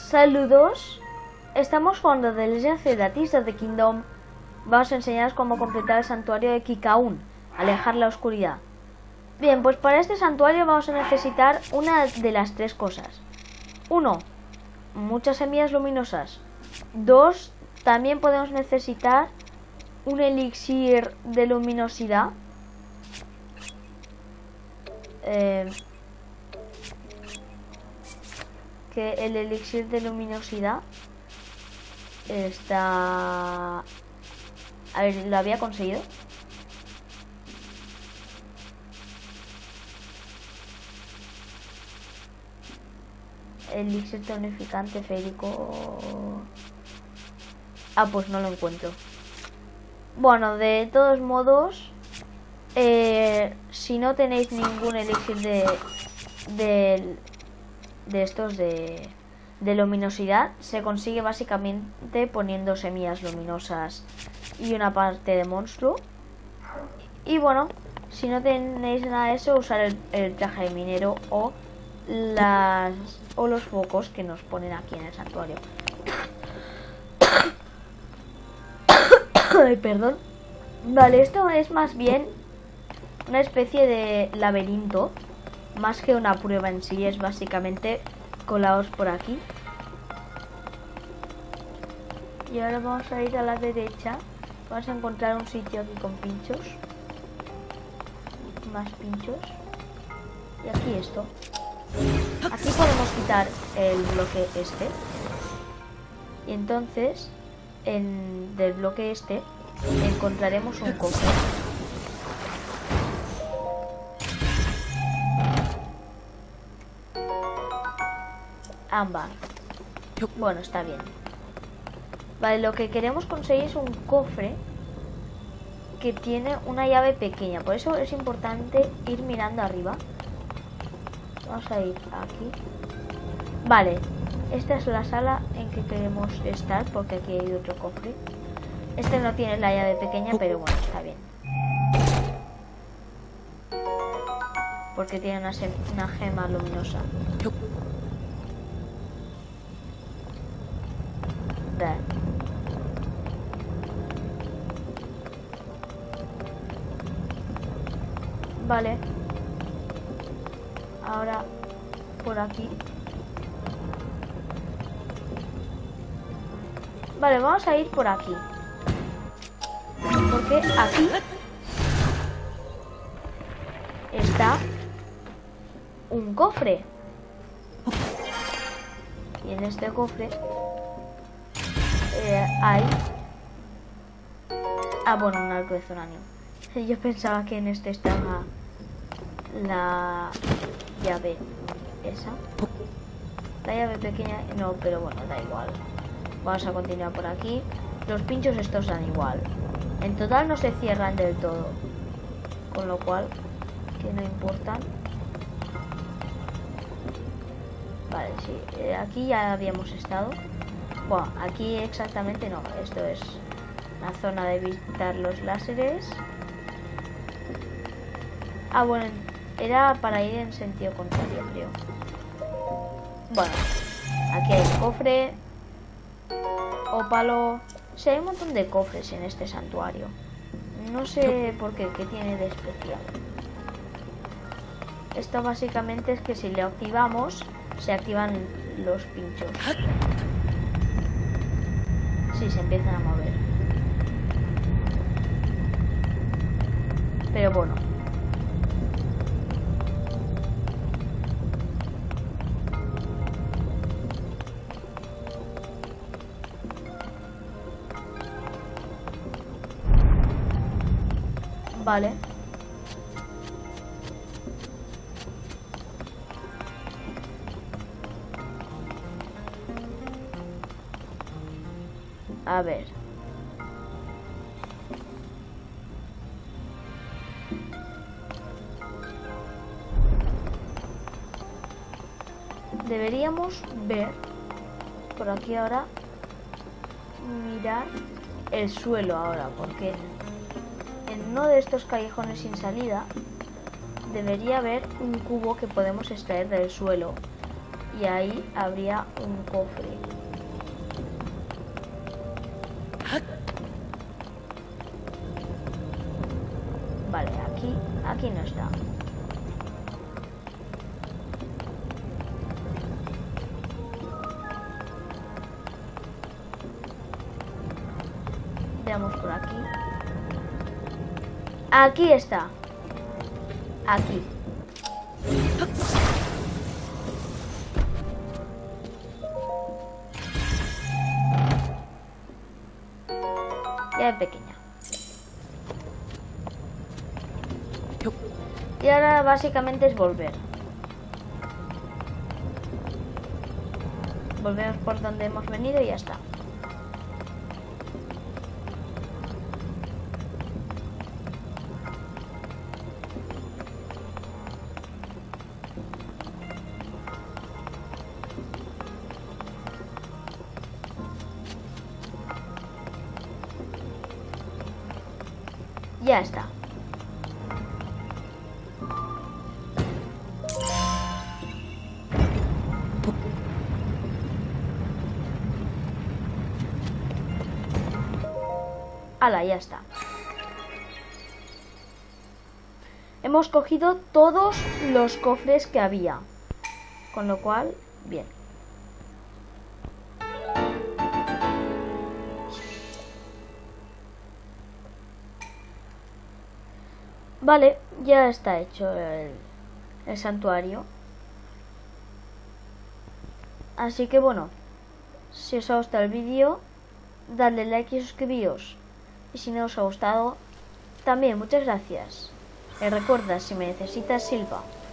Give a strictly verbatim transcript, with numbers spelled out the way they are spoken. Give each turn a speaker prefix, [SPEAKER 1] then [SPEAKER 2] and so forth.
[SPEAKER 1] Saludos, estamos jugando The Legend of Zelda Tears of the Kingdom. Vamos a enseñaros cómo completar el santuario de Kikaun, alejar la oscuridad. Bien, pues para este santuario vamos a necesitar una de las tres cosas. Uno, muchas semillas luminosas. Dos, también podemos necesitar un elixir de luminosidad. Eh, que el elixir de luminosidad está... A ver, lo había conseguido. Elixir tonificante férico. Ah, pues no lo encuentro. Bueno, de todos modos, eh, si no tenéis ningún elixir de de, de estos de, de luminosidad, se consigue básicamente poniendo semillas luminosas y una parte de monstruo. Y bueno, si no tenéis nada de eso, usar el, el traje de minero o las o los focos que nos ponen aquí en el santuario. Ay, perdón. Vale, esto es más bien una especie de laberinto, más que una prueba en sí. Es básicamente colados por aquí. Y ahora vamos a ir a la derecha. Vamos a encontrar un sitio aquí con pinchos. Más pinchos. Y aquí esto. Aquí podemos quitar el bloque este. Y entonces, en del bloque este, encontraremos un cofre. Ámbar. Bueno, está bien. Vale, lo que queremos conseguir es un cofre que tiene una llave pequeña. Por eso es importante ir mirando arriba. Vamos a ir aquí. Vale, esta es la sala en que queremos estar, porque aquí hay otro cofre. Este no tiene la llave pequeña, pero bueno, está bien. Porque tiene una, una gema luminosa. There. Vale. Ahora por aquí. Vale, vamos a ir por aquí. Porque aquí está un cofre. Y en este cofre eh, hay... Ah, bueno, un arco de zonanio. Yo pensaba que en este estaba la llave esa. La llave pequeña, no, pero bueno, da igual. Vamos a continuar por aquí. Los pinchos estos dan igual. En total no se cierran del todo, con lo cual, que no importan. Vale, sí, eh, aquí ya habíamos estado. Bueno, aquí exactamente no. Esto es la zona de evitar los láseres. Ah, bueno, era para ir en sentido contrario, creo. Bueno, aquí hay un cofre. Ópalo. Sí, hay un montón de cofres en este santuario. No sé por qué, qué tiene de especial. Esto básicamente es que si le activamos, se activan los pinchos. Sí, se empiezan a mover. Pero bueno. Vale. A ver. Deberíamos ver por aquí ahora, mirar el suelo ahora, porque en uno de estos callejones sin salida debería haber un cubo que podemos extraer del suelo y ahí habría un cofre. Vale, aquí, aquí no está. Veamos por aquí. Aquí está. Aquí. Ya es pequeña. Y ahora básicamente es volver. Volvemos por donde hemos venido y ya está. Ya está. Hala, ya está. Hemos cogido todos los cofres que había. Con lo cual, bien. Vale, ya está hecho el, el santuario. Así que bueno, si os ha gustado el vídeo, dadle like y suscribíos. Y si no os ha gustado, también muchas gracias. Y recuerda, si me necesitas, silba.